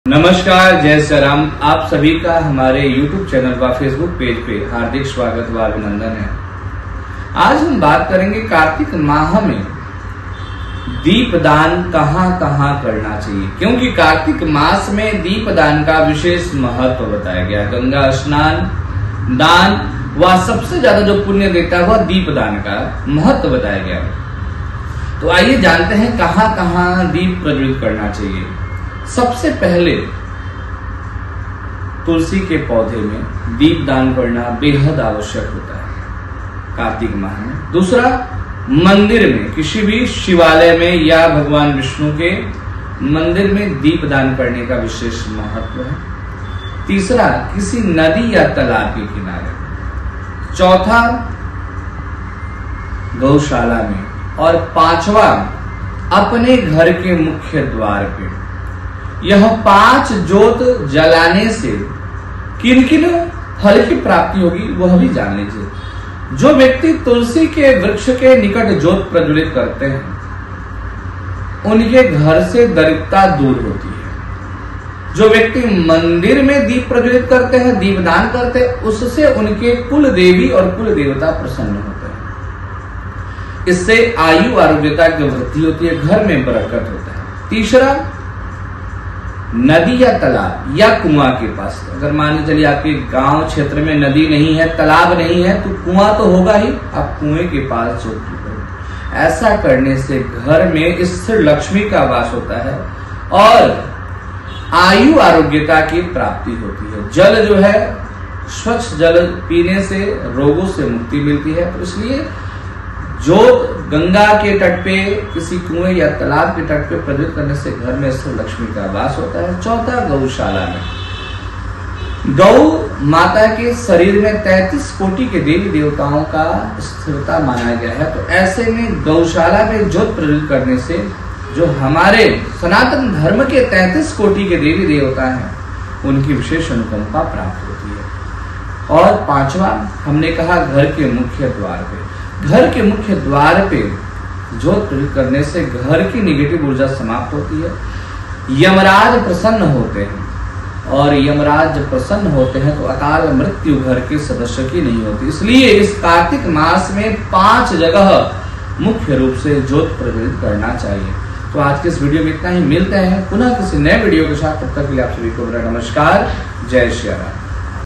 नमस्कार, जय श्री राम। आप सभी का हमारे YouTube चैनल व फेसबुक पेज पे हार्दिक स्वागत व अभिनंदन है। आज हम बात करेंगे कार्तिक माह में दीपदान कहाँ कहाँ करना चाहिए, क्योंकि कार्तिक मास में दीपदान का विशेष महत्व बताया गया। गंगा स्नान दान व सबसे ज्यादा जो पुण्य देता है वह दीपदान का महत्व बताया गया। तो आइए जानते हैं कहाँ कहाँ दीप प्रज्वलित करना चाहिए। सबसे पहले तुलसी के पौधे में दीप दान करना बेहद आवश्यक होता है कार्तिक माह में। दूसरा, मंदिर में किसी भी शिवालय में या भगवान विष्णु के मंदिर में दीप दान करने का विशेष महत्व है। तीसरा, किसी नदी या तालाब के किनारे। चौथा, गौशाला में। और पांचवा, अपने घर के मुख्य द्वार पे। यह 5 जोत जलाने से किन किन फल की प्राप्ति होगी वह भी जान लीजिए। जो व्यक्ति तुलसी के वृक्ष के निकट जोत प्रज्वलित करते हैं उनके घर से दरिद्रता दूर होती है। जो व्यक्ति मंदिर में दीप प्रज्वलित करते हैं, दीपदान करते हैं, उससे उनके कुल देवी और कुल देवता प्रसन्न होते हैं। इससे आयु आरोग्यता की वृद्धि होती है, घर में बरकत होता है। तीसरा, नदी या तालाब या कुआं के पास। अगर मान लीजिए चलिए आपके गांव क्षेत्र में नदी नहीं है, तालाब नहीं है, तो कुआं तो होगा ही, आप कुएं के पास जोत करो। ऐसा करने से घर में स्थिर लक्ष्मी का वास होता है और आयु आरोग्यता की प्राप्ति होती है। जल जो है, स्वच्छ जल पीने से रोगों से मुक्ति मिलती है। तो इसलिए जोत गंगा के तट पे, किसी कुएं या तालाब के तट पे प्रज्वलित करने से घर में स्थिर लक्ष्मी का वास होता है। चौथा, गौशाला में। गौ माता के शरीर में 33 कोटि के देवी देवताओं का स्थिरता माना गया है। तो ऐसे में गौशाला में जोत प्रज्वलित करने से जो हमारे सनातन धर्म के 33 कोटि के देवी देवता हैं उनकी विशेष अनुकंपा प्राप्त होती है। और पांचवा, हमने कहा घर के मुख्य द्वार पे। घर के मुख्य द्वार पे जोत प्रज्वलित करने से घर की निगेटिव ऊर्जा समाप्त होती है। यमराज प्रसन्न होते हैं और यमराज जब प्रसन्न होते हैं तो अकाल मृत्यु घर के सदस्य की नहीं होती। इसलिए इस कार्तिक मास में 5 जगह मुख्य रूप से जोत प्रज्वलित करना चाहिए। तो आज के इस वीडियो में इतना ही। मिलते हैं पुनः किसी नए वीडियो के साथ। तब तक के लिए आप सभी को मेरा नमस्कार, जय श्री राम।